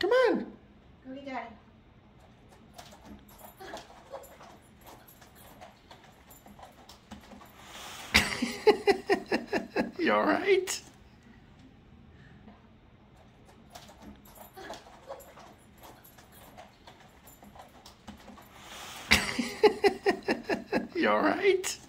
Come on. Go get Daddy. You all right? You all right?